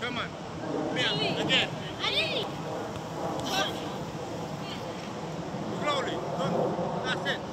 Come on. Mia, again. Slowly. Don't. That's it.